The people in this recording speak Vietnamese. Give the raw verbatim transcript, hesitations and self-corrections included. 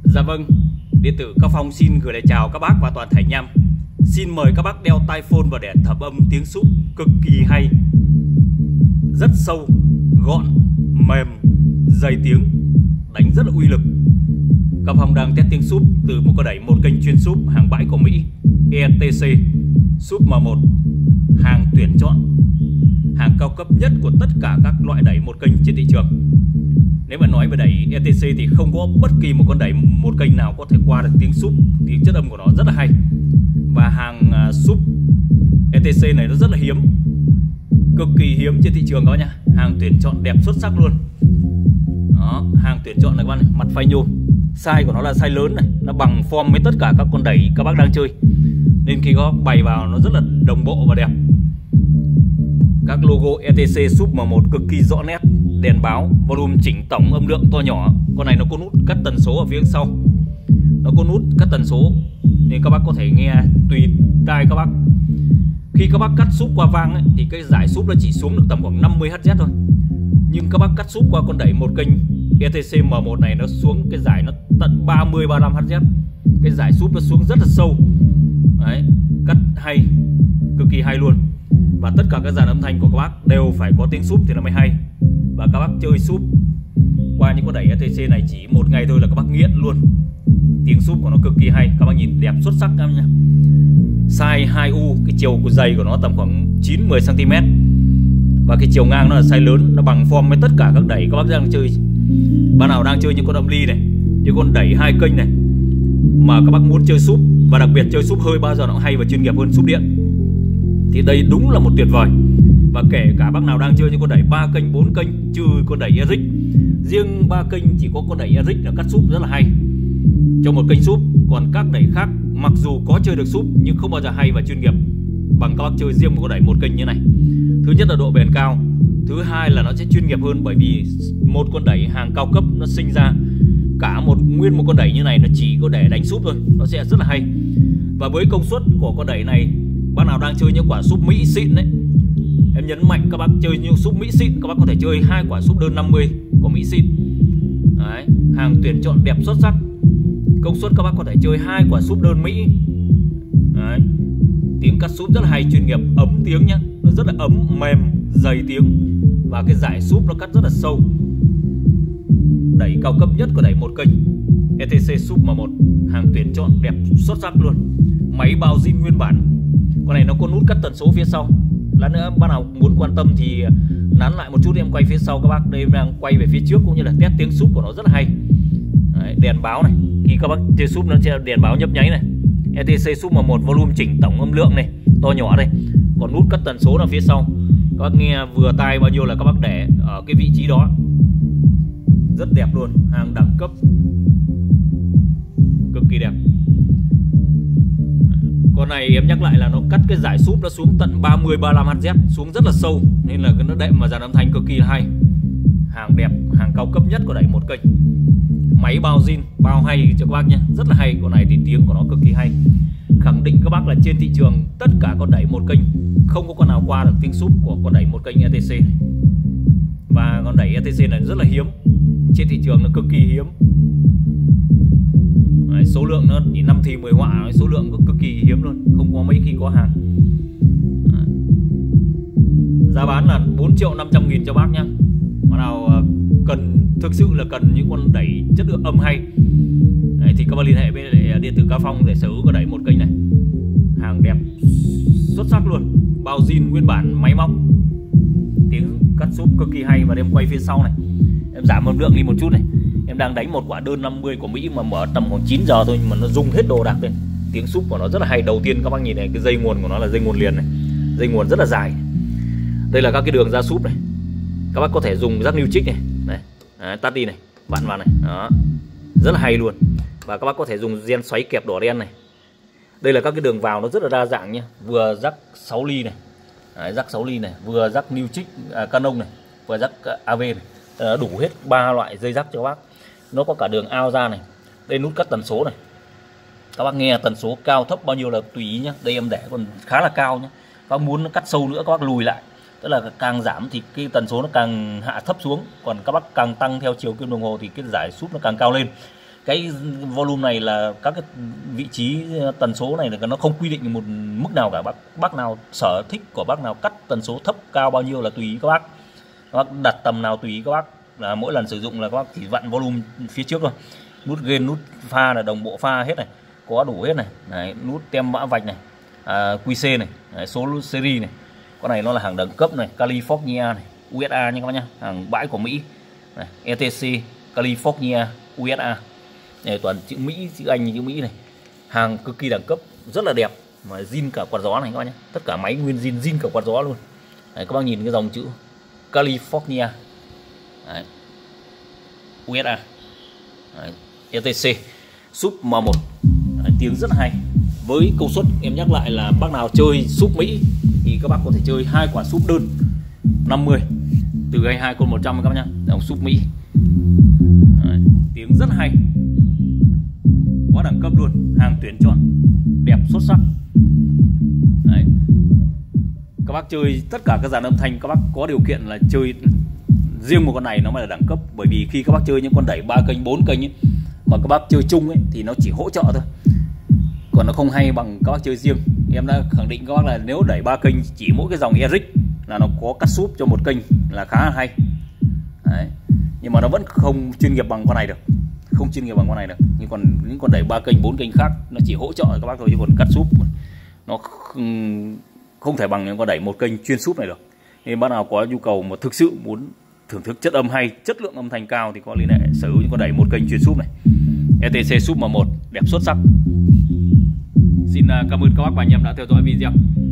Dạ vâng, điện tử Cao Phong xin gửi lời chào các bác và toàn thể anh em. Xin mời các bác đeo tai phone và để thẩm âm tiếng súp cực kỳ hay, rất sâu, gọn, mềm, dày tiếng, đánh rất là uy lực. Cao Phong đang test tiếng súp từ một con đẩy một kênh chuyên súp hàng bãi của Mỹ, e tê xê súp M một, hàng tuyển chọn, hàng cao cấp nhất của tất cả các loại đẩy một kênh trên thị trường. Nếu mà nói về đẩy e tê xê thì không có bất kỳ một con đẩy một kênh nào có thể qua được tiếng súp, tiếng chất âm của nó rất là hay. Và hàng súp e tê xê này nó rất là hiếm, cực kỳ hiếm trên thị trường các bác nhá. Hàng tuyển chọn đẹp xuất sắc luôn. Đó, hàng tuyển chọn này các bác này, mặt phay nhôm, size của nó là size lớn này, nó bằng form với tất cả các con đẩy các bác đang chơi, nên khi có bày vào nó rất là đồng bộ và đẹp. Các logo e tê xê súp M một cực kỳ rõ nét, đèn báo, volume chỉnh tổng âm lượng to nhỏ. Con này nó có nút cắt tần số ở phía sau, nó có nút cắt tần số nên các bác có thể nghe tùy tai các bác. Khi các bác cắt súp qua vang ấy, thì cái giải súp nó chỉ xuống được tầm khoảng năm mươi héc thôi. Nhưng các bác cắt súp qua con đẩy một kênh e tê xê M một này, nó xuống cái giải nó tận ba mươi ba mươi lăm héc. Cái giải súp nó xuống rất là sâu. Đấy, cắt hay, cực kỳ hay luôn. Và tất cả các dàn âm thanh của các bác đều phải có tiếng súp thì nó mới hay. Và các bác chơi súp qua những con đẩy e tê xê này chỉ một ngày thôi là các bác nghiện luôn. Tiếng súp của nó cực kỳ hay, các bác nhìn đẹp xuất sắc em nhá. Size hai U, cái chiều của dày của nó tầm khoảng chín mười xăng ti mét. Và cái chiều ngang nó là size lớn, nó bằng form với tất cả các đẩy các bác đang chơi. Bạn nào đang chơi những con âm ly này, những con đẩy hai kênh này, mà các bác muốn chơi súp và đặc biệt chơi súp hơi bao giờ nó hay và chuyên nghiệp hơn súp điện, thì đây đúng là một tuyệt vời. Và kể cả bác nào đang chơi những con đẩy ba kênh, bốn kênh, trừ con đẩy Eric, riêng ba kênh chỉ có con đẩy Eric là cắt súp rất là hay cho một kênh súp. Còn các đẩy khác mặc dù có chơi được súp nhưng không bao giờ hay và chuyên nghiệp bằng các bác chơi riêng một con đẩy một kênh như này. Thứ nhất là độ bền cao, thứ hai là nó sẽ chuyên nghiệp hơn, bởi vì một con đẩy hàng cao cấp nó sinh ra cả một nguyên một con đẩy như này, nó chỉ có để đánh súp thôi, nó sẽ rất là hay. Và với công suất của con đẩy này, bác nào đang chơi những quả súp Mỹ xịn đấy, em nhấn mạnh các bác chơi những súp Mỹ xịn, các bác có thể chơi hai quả súp đơn năm mươi của Mỹ xịn. Đấy, hàng tuyển chọn đẹp xuất sắc, công suất các bác có thể chơi hai quả súp đơn Mỹ. Đấy, tiếng cắt súp rất là hay, chuyên nghiệp, ấm tiếng nhá, nó rất là ấm, mềm, dày tiếng. Và cái giải súp nó cắt rất là sâu. Đẩy cao cấp nhất của đẩy một kênh e tê xê súp M một, hàng tuyển chọn đẹp xuất sắc luôn. Máy bao zin nguyên bản. Con này nó có nút cắt tần số phía sau. Lát nữa bác nào muốn quan tâm thì nán lại một chút em quay phía sau các bác. Đây em đang quay về phía trước cũng như là test tiếng súp của nó rất là hay. Đấy, đèn báo này, khi các bác chơi súp nó sẽ đèn báo nhấp nháy này. e tê xê súp M một volume chỉnh tổng âm lượng này, to nhỏ đây. Còn nút cắt tần số ở phía sau. Các bác nghe vừa tai bao nhiêu là các bác để ở cái vị trí đó. Rất đẹp luôn, hàng đẳng cấp, cực kỳ đẹp. Con này em nhắc lại là nó cắt cái giải súp nó xuống tận ba mươi ba mươi lăm héc, xuống rất là sâu, nên là nó đệm mà dàn âm thanh cực kỳ hay. Hàng đẹp, hàng cao cấp nhất của đẩy một kênh. Máy bao zin, bao hay cho các bác nhé, rất là hay. Con này thì tiếng của nó cực kỳ hay. Khẳng định các bác là trên thị trường tất cả con đẩy một kênh không có con nào qua được tiếng súp của con đẩy một kênh e tê xê này. Và con đẩy e tê xê này rất là hiếm, trên thị trường nó cực kỳ hiếm. Đấy, số lượng nó chỉ năm thì mười họa, số lượng cực kỳ hiếm luôn, không có mấy khi có hàng. Đấy, giá bán là bốn triệu năm trăm nghìn cho bác nhá. Mà nào cần, thực sự là cần những con đẩy chất lượng âm hay, đấy, thì các bác liên hệ với điện tử Cao Phong để sở hữu cái đẩy một kênh này. Hàng đẹp xuất sắc luôn, bao zin nguyên bản, máy móc, tiếng cắt súp cực kỳ hay. Và em quay phía sau này, em giảm âm lượng đi một chút này. Em đang đánh một quả đơn năm mươi của Mỹ mà mở tầm khoảng chín giờ thôi mà nó rung hết đồ đạc lên. Tiếng súp của nó rất là hay. Đầu tiên các bác nhìn này, cái dây nguồn của nó là dây nguồn liền này, dây nguồn rất là dài. Đây là các cái đường ra súp này. Các bác có thể dùng rắc new chick này, này. Đấy, tắt đi này, vặn vào này. Đó, rất là hay luôn. Và các bác có thể dùng gen xoáy kẹp đỏ đen này. Đây là các cái đường vào nó rất là đa dạng nhá. Vừa rắc sáu ly này. Đấy, rắc sáu ly này, vừa rắc new chick à, Canon này, vừa rắc a vê này. Đó, đủ hết ba loại dây rắc cho các bác. Nó có cả đường ao ra này. Đây nút cắt tần số này. Các bác nghe tần số cao thấp bao nhiêu là tùy ý nhá. Đây em để còn khá là cao nhá. Các bác muốn nó cắt sâu nữa các bác lùi lại. Tức là càng giảm thì cái tần số nó càng hạ thấp xuống, còn các bác càng tăng theo chiều kim đồng hồ thì cái giải súp nó càng cao lên. Cái volume này là các cái vị trí tần số này là nó không quy định một mức nào cả. Bác bác nào sở thích của bác nào cắt tần số thấp cao bao nhiêu là tùy ý các bác. Các bác đặt tầm nào tùy ý các bác. Là mỗi lần sử dụng là các bác chỉ vặn volume phía trước thôi. Nút gain, nút pha là đồng bộ pha hết này, có đủ hết này. Đấy, nút tem mã vạch này, à, quy xê này, đấy, số series này. Con này nó là hàng đẳng cấp này, California này, u ét a nha các bác nhá, hàng bãi của Mỹ này, e tê xê, California, u ét a. Này toàn chữ Mỹ, chữ Anh, chữ Mỹ này. Hàng cực kỳ đẳng cấp, rất là đẹp, mà zin cả quạt gió này các bác nhé. Tất cả máy nguyên zin, zin cả quạt gió luôn. Đấy, các bác nhìn cái dòng chữ California. Đấy. u ét a. Đấy. e tê xê súp M một. Đấy, tiếng rất hay. Với công suất em nhắc lại là bác nào chơi súp Mỹ thì các bác có thể chơi hai quả súp đơn năm mươi từ hai mươi hai con một trăm các bác nhá. Dòng súp Mỹ. Đấy, tiếng rất hay, quá đẳng cấp luôn, hàng tuyển chọn, đẹp xuất sắc. Đấy. Các bác chơi tất cả các dàn âm thanh các bác có điều kiện là chơi riêng một con này nó mới là đẳng cấp, bởi vì khi các bác chơi những con đẩy ba kênh bốn kênh ấy, mà các bác chơi chung ấy thì nó chỉ hỗ trợ thôi, còn nó không hay bằng các bác chơi riêng. Em đã khẳng định các bác là nếu đẩy ba kênh chỉ mỗi cái dòng Eric là nó có cắt súp cho một kênh là khá là hay. Đấy. Nhưng mà nó vẫn không chuyên nghiệp bằng con này được, không chuyên nghiệp bằng con này được. Nhưng còn những con đẩy ba kênh bốn kênh khác nó chỉ hỗ trợ các bác thôi, chứ còn cắt súp nó không, không thể bằng những con đẩy một kênh chuyên súp này được. Nên bác nào có nhu cầu mà thực sự muốn thưởng thức chất âm hay, chất lượng âm thanh cao thì có liên hệ sở hữu những con đẩy một kênh chuyên súp này. e tê xê súp M một đẹp xuất sắc. Xin cảm ơn các bác và anh em đã theo dõi video.